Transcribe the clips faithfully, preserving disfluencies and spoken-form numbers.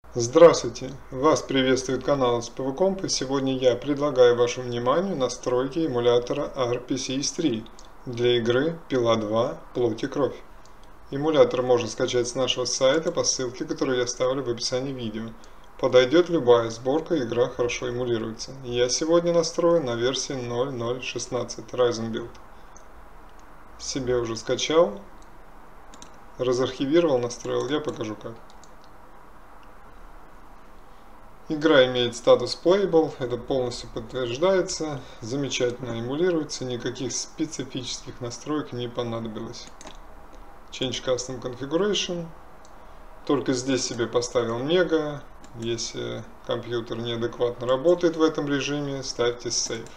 Здравствуйте! Вас приветствует канал SPVComp, и сегодня я предлагаю вашему вниманию настройки эмулятора ар пи си эс три для игры Пила два Плоть и кровь. Эмулятор можно скачать с нашего сайта по ссылке, которую я оставлю в описании видео. Подойдет любая сборка, игра хорошо эмулируется. Я сегодня настроен на версии ноль ноль шестнадцать Ryzen Build. Себе уже скачал, разархивировал, настроил, я покажу как. Игра имеет статус Playable, это полностью подтверждается, замечательно эмулируется, никаких специфических настроек не понадобилось. Change Custom Configuration, только здесь себе поставил мега, если компьютер неадекватно работает в этом режиме, ставьте Save.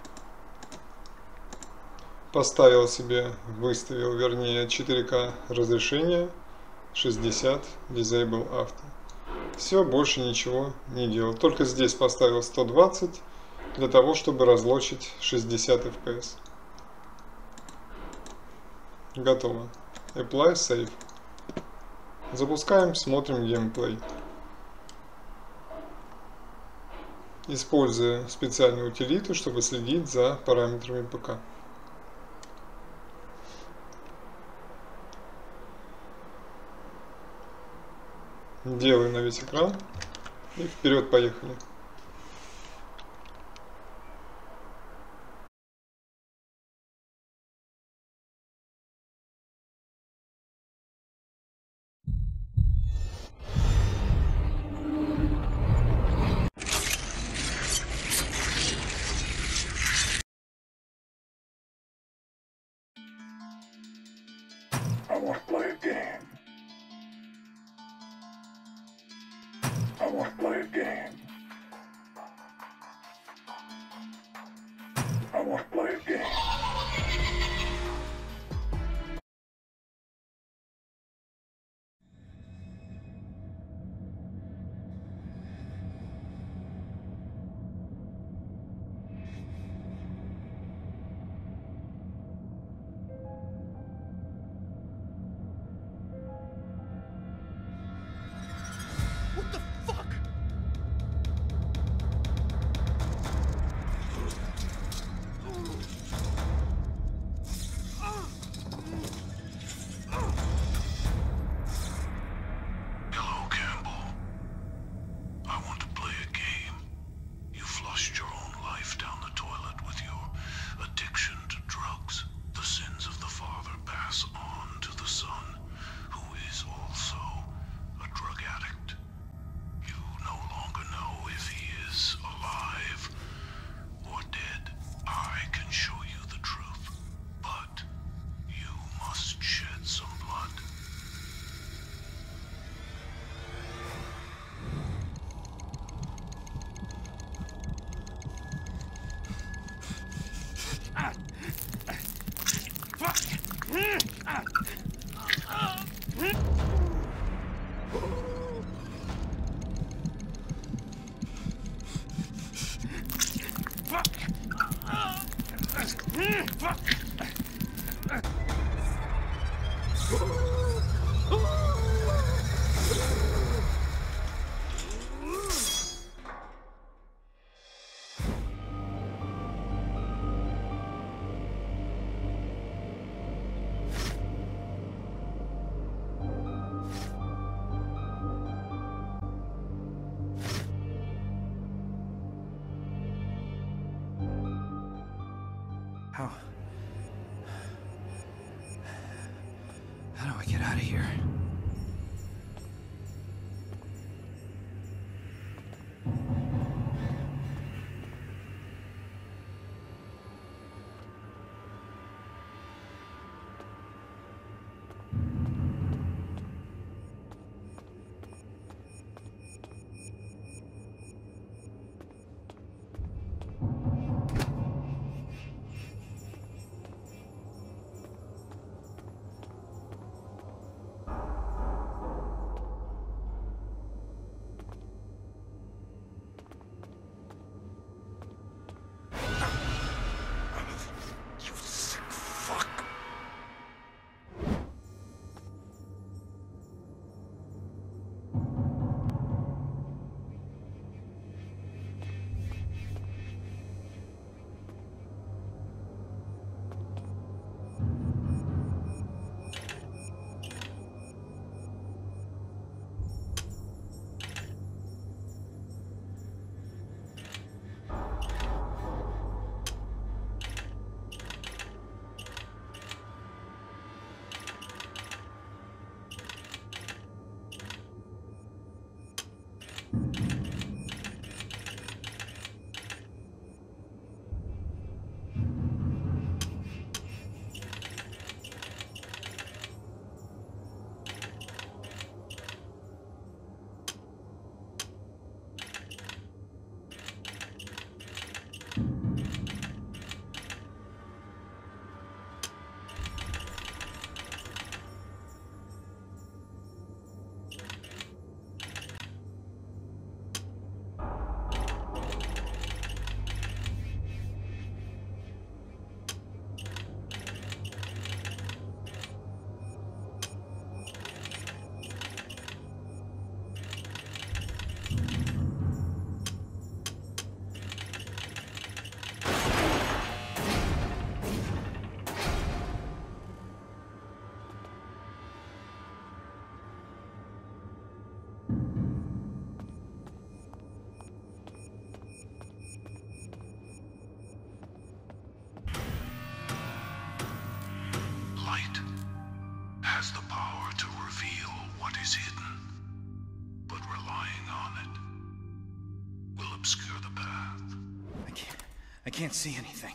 Поставил себе, выставил вернее четыре ка разрешение, шестьдесят, Disable Auto. Все, больше ничего не делал. Только здесь поставил сто двадцать для того, чтобы разлочить шестьдесят эф пи эс. Готово. Apply, Save. Запускаем, смотрим геймплей. Используя специальную утилиту, чтобы следить за параметрами ПК. Делаю на весь экран и вперед поехали. I want to play a game. I want to play a game. I want to play a game. What the fuck? Hello, Campbell. I want to play a game. You flushed your own life down the toilet with your addiction to drugs. The sins of the father pass on to the son, who is also a drug addict. You no longer know if he is alive or dead. I can show you the truth, but you must shed some blood. How? How do I get out of here? obscure the path. I can't. I can't see anything.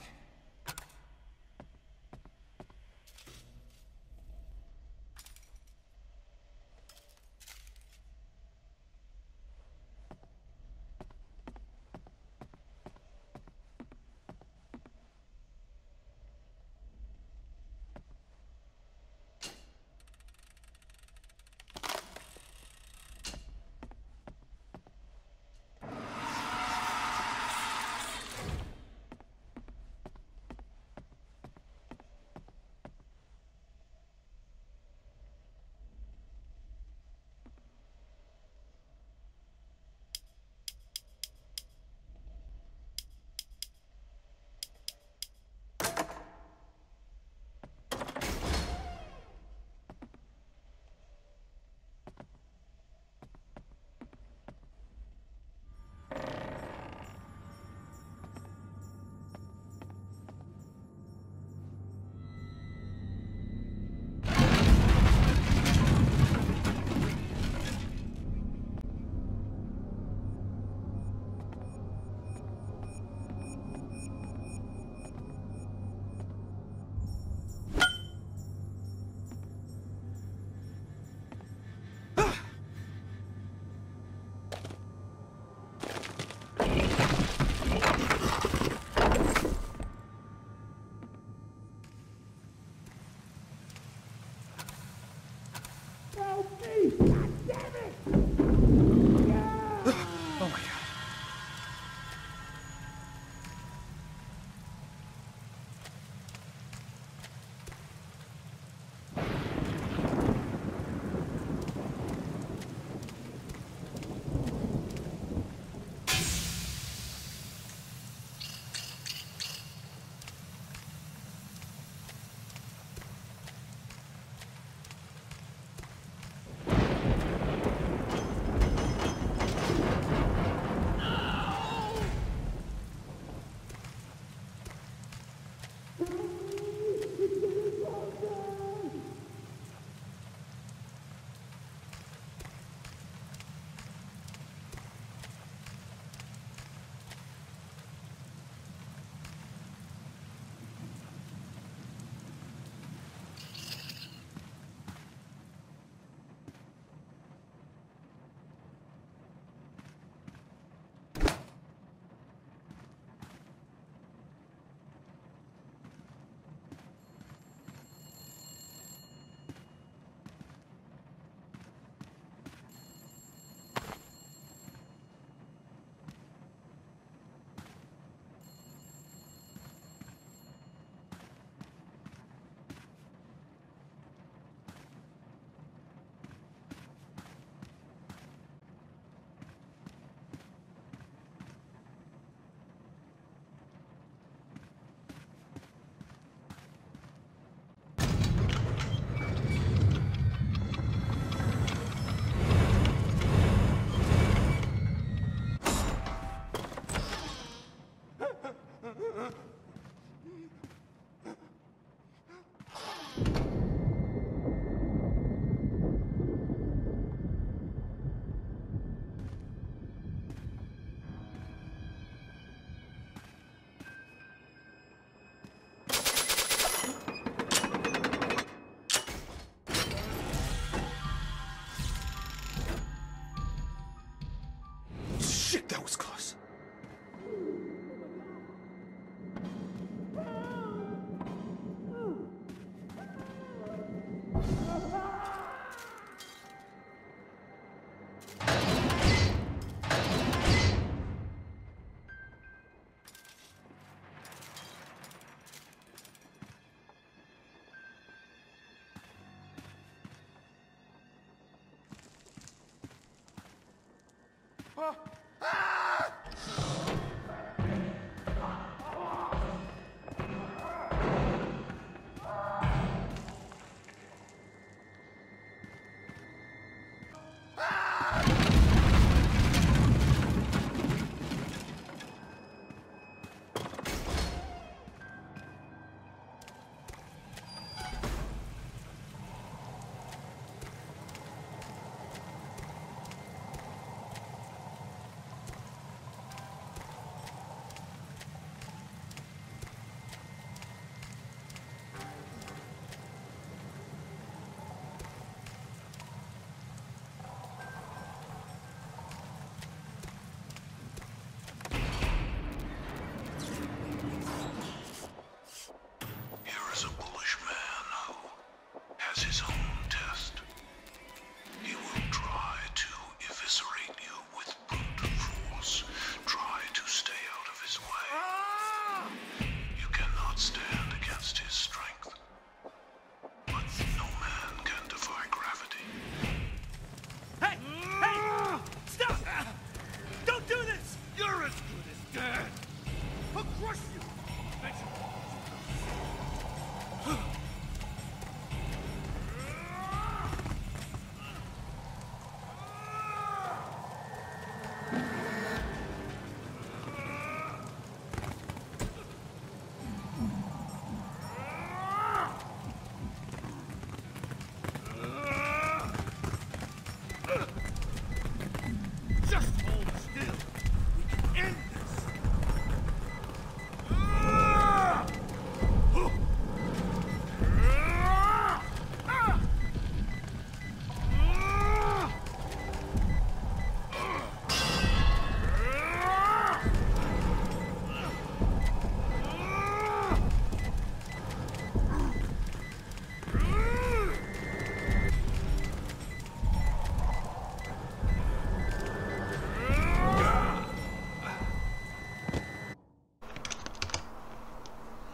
Shit, that was close.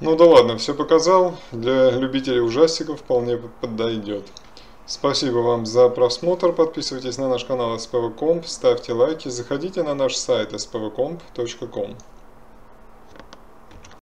Ну да ладно, все показал. Для любителей ужастиков вполне подойдет. Спасибо вам за просмотр. Подписывайтесь на наш канал эс пэ вэ Комп, ставьте лайки, заходите на наш сайт эс пэ вэ комп точка ком.